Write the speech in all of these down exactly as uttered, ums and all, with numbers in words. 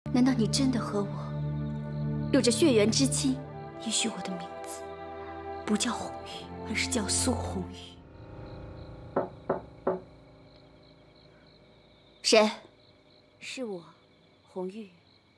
难道你真的和我有着血缘之亲？也许我的名字不叫红玉，而是叫苏红玉。谁？是我，红玉。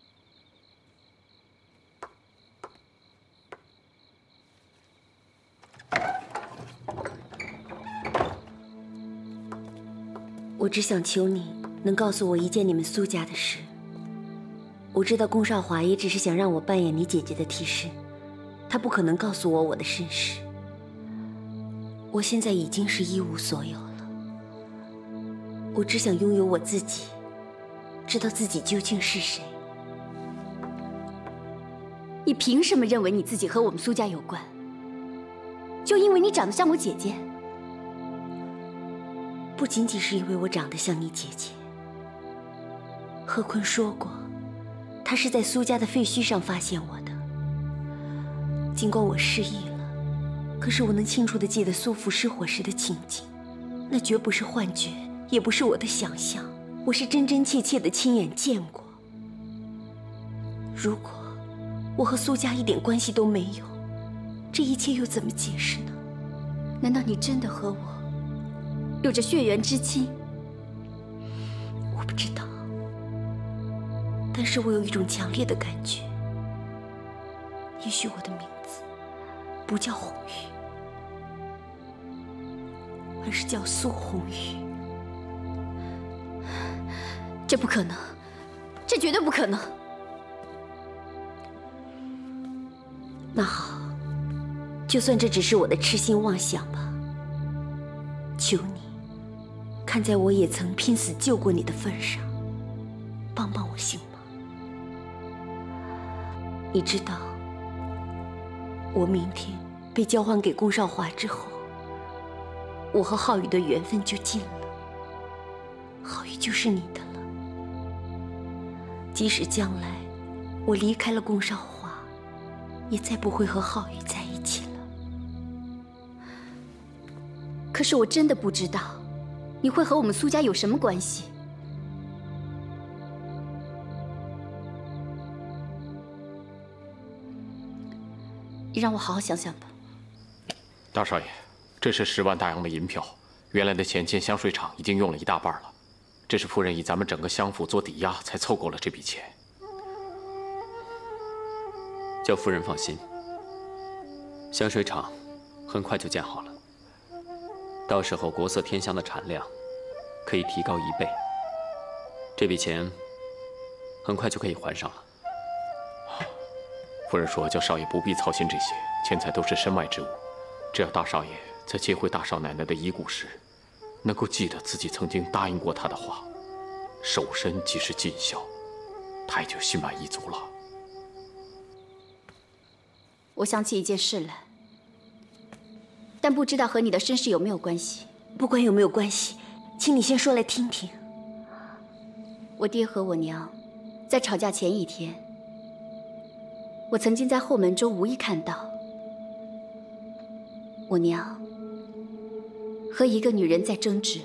我只想求你能告诉我一件你们苏家的事。我知道宫少华也只是想让我扮演你姐姐的替身，他不可能告诉我我的身世。我现在已经是一无所有了，我只想拥有我自己，知道自己究竟是谁。你凭什么认为你自己和我们苏家有关？就因为你长得像我姐姐？不仅仅是因为我长得像你姐姐。贺坤说过，他是在苏家的废墟上发现我的。尽管我失忆了，可是我能清楚地记得苏府失火时的情景，那绝不是幻觉，也不是我的想象，我是真真切切地亲眼见过。如果我和苏家一点关系都没有，这一切又怎么解释呢？难道你真的和我有着血缘之亲？我不知道，但是我有一种强烈的感觉，也许我的名字不叫红玉，而是叫苏红玉。这不可能，这绝对不可能。那好，就算这只是我的痴心妄想吧。求你，看在我也曾拼死救过你的份上，帮帮我行吗？你知道，我明天被交还给宫少华之后，我和浩宇的缘分就尽了，浩宇就是你的了。即使将来我离开了宫少华，也再不会和浩宇在一起了。可是我真的不知道，你会和我们苏家有什么关系？你让我好好想想吧。 大少爷，这是十万大洋的银票，原来的钱建香水厂已经用了一大半了，这是夫人以咱们整个香府做抵押才凑够了这笔钱。 叫夫人放心，香水厂很快就建好了，到时候国色天香的产量可以提高一倍，这笔钱很快就可以还上了。 夫人说叫少爷不必操心这些，钱财都是身外之物，只要大少爷在接回大少奶奶的遗骨时，能够记得自己曾经答应过她的话，守身即是尽孝，他也就心满意足了。 我想起一件事来，但不知道和你的身世有没有关系。不管有没有关系，请你先说来听听。我爹和我娘在吵架前一天，我曾经在后门中无意看到我娘和一个女人在争执。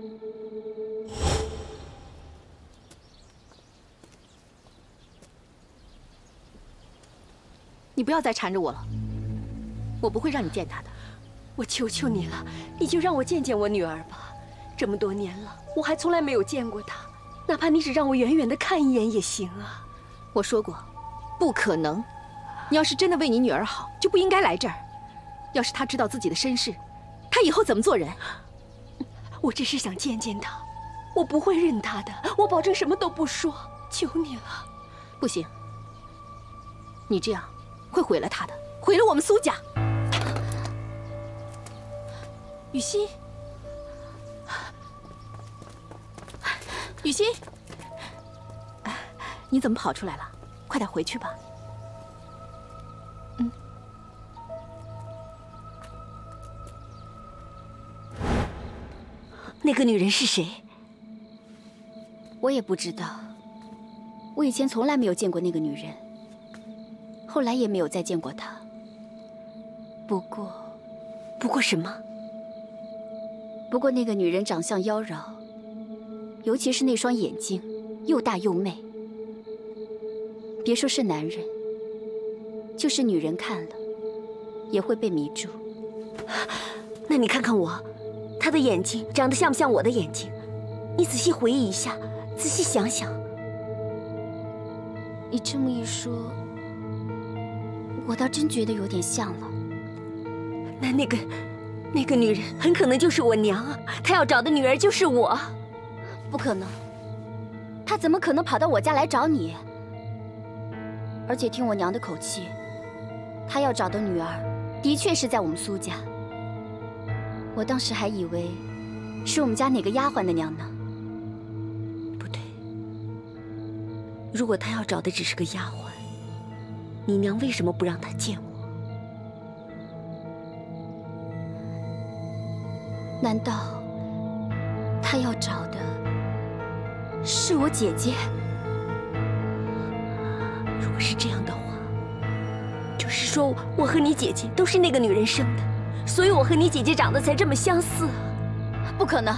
你不要再缠着我了，我不会让你见她的。 我求求你了，你就让我见见我女儿吧。这么多年了，我还从来没有见过她，哪怕你只让我远远的看一眼也行啊。 我说过，不可能。你要是真的为你女儿好，就不应该来这儿。要是她知道自己的身世，她以后怎么做人？ 我只是想见见她，我不会认她的，我保证什么都不说，求你了。 不行，你这样会毁了她的，毁了我们苏家。雨欣，雨欣，你怎么跑出来了？快点回去吧。嗯。 那个女人是谁？我也不知道。我以前从来没有见过那个女人，后来也没有再见过她。不过，不过什么？不过那个女人长相妖娆，尤其是那双眼睛，又大又媚。 别说是男人，就是女人看了也会被迷住。 那你看看我，他的眼睛长得像不像我的眼睛？你仔细回忆一下，仔细想想。 你这么一说，我倒真觉得有点像了。 那那个，那个女人很可能就是我娘啊！她要找的女儿就是我。 不可能，她怎么可能跑到我家来找你？而且听我娘的口气，她要找的女儿的确是在我们苏家。我当时还以为是我们家哪个丫鬟的娘呢。 不对，如果她要找的只是个丫鬟，你娘为什么不让她见我？ 难道她要找的是我姐姐？ 如果是这样的话，就是说我和你姐姐都是那个女人生的，所以我和你姐姐长得才这么相似啊！ 不可能，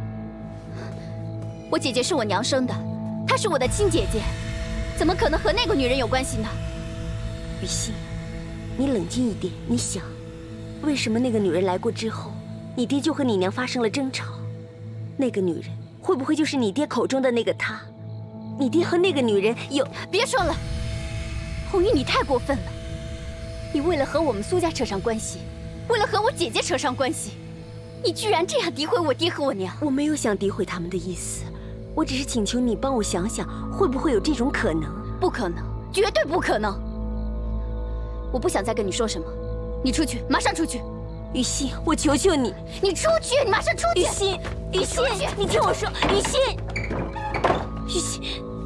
我姐姐是我娘生的，她是我的亲姐姐，怎么可能和那个女人有关系呢？ 雨欣，你冷静一点，你想，为什么那个女人来过之后，你爹就和你娘发生了争吵？那个女人会不会就是你爹口中的那个她？你爹和那个女人有…… 别说了，红玉，你太过分了！你为了和我们苏家扯上关系，为了和我姐姐扯上关系，你居然这样诋毁我爹和我娘！ 我没有想诋毁他们的意思，我只是请求你帮我想想，会不会有这种可能？ 不可能，绝对不可能！我不想再跟你说什么，你出去，马上出去！ 雨欣，我求求你， 你出去，你马上出去！ 雨欣，雨欣，你听我说，雨欣，雨欣，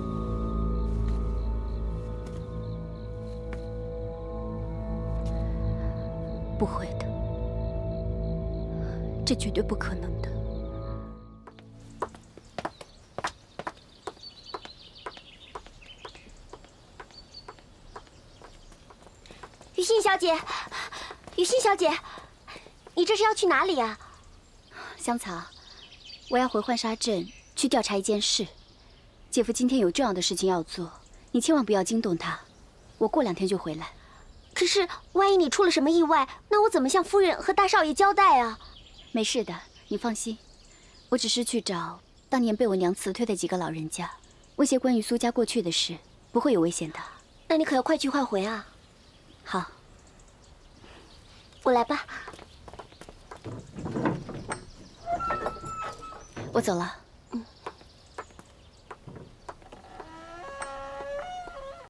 不会的，这绝对不可能的。 雨欣小姐，雨欣小姐。你这是要去哪里呀？ 香草，我要回浣纱镇去调查一件事。姐夫今天有重要的事情要做，你千万不要惊动他。我过两天就回来。 可是万一你出了什么意外，那我怎么向夫人和大少爷交代啊？ 没事的，你放心。我只是去找当年被我娘辞退的几个老人家，问些关于苏家过去的事，不会有危险的。 那你可要快去快回啊！ 好， 我来吧。 我走了。